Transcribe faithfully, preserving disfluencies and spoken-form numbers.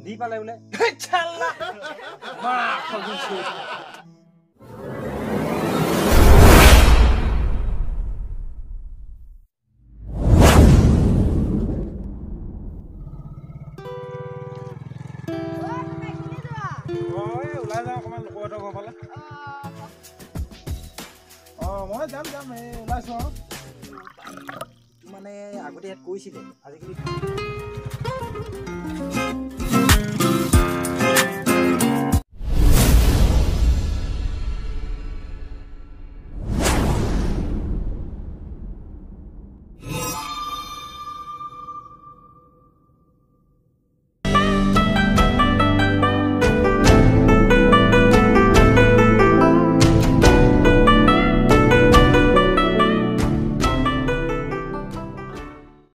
দি পালে বোলে ওলাই যাওঁ অকণমান লোকহঁতৰ ঘৰ ফালে অঁ মই যাম যাম এই ওলাইছোঁ আৰু মানে আগতে ইয়াত কৈছিলে আজিকালি